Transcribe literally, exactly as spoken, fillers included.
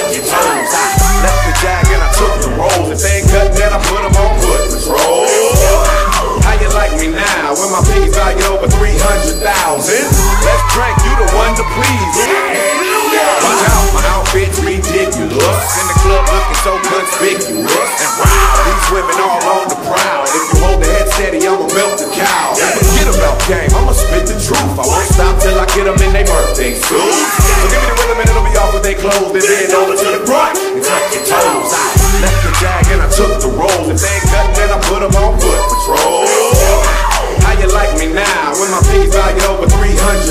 your toes. I left the jag and I took the rolls. If they ain't cutting, then I put them on foot patrol. How you like me now when my piggy's valued over three hundred thousand? Let's drink, you the one to please. Watch out, my outfit's ridiculous. In the club looking so conspicuous. And wow, these women all on the prowl. If you hold the head steady, I'ma melt the cow. Forget about game, I'ma spit the truth. I won't stop till I get them in their birthday suits. So give me the rhythm and it'll be off with their clothes. Then bend over to the front and touch your toes. I left the jag and I took the rolls. If they ain't cutting, then I put them on foot patrol. How you like me now when my piggy's valued over three hundred